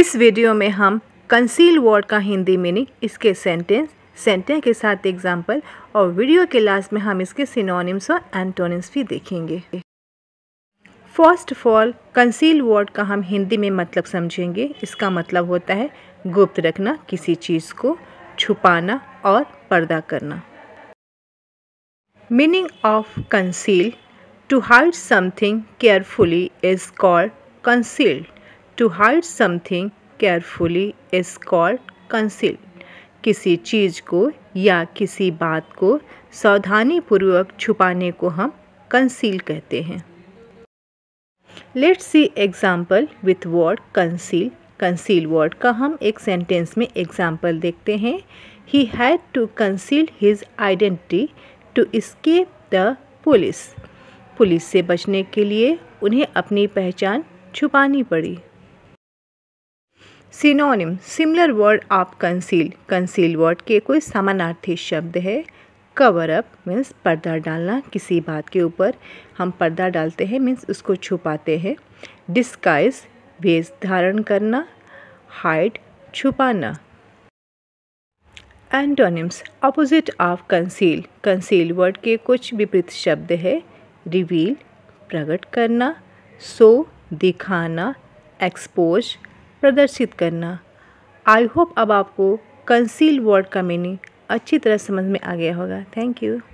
इस वीडियो में हम कंसील वर्ड का हिंदी मीनिंग, इसके सेंटेंस के साथ एग्जाम्पल और वीडियो के लास्ट में हम इसके सिनोनिम्स और एंटोनिम्स भी देखेंगे। First of all, conceal word का हम हिंदी में मतलब समझेंगे। इसका मतलब होता है गुप्त रखना, किसी चीज़ को छुपाना और पर्दा करना। Meaning of conceal: to hide something carefully is called concealed. To hide something carefully is called concealed. किसी चीज़ को या किसी बात को सावधानीपूर्वक छुपाने को हम कंसील कहते हैं। Let's see example with word conceal. Conceal word का हम एक सेंटेंस में एग्जाम्पल देखते हैं। He had to conceal his identity to escape the police. Police से बचने के लिए उन्हें अपनी पहचान छुपानी पड़ी। Synonym: similar word of conceal. Conceal word के कोई समानार्थी शब्द है। कवर अप मीन्स पर्दा डालना, किसी बात के ऊपर हम पर्दा डालते हैं मीन्स उसको छुपाते हैं। डिस्गाइज वेश धारण करना। हाइड छुपाना। Antonyms: opposite of conceal. Conceal word के कुछ विपरीत शब्द है। रिवील प्रकट करना। शो दिखाना। एक्सपोज प्रदर्शित करना। आई होप अब आपको कंसील वर्ड का मीनिंग अच्छी तरह समझ में आ गया होगा। Thank you.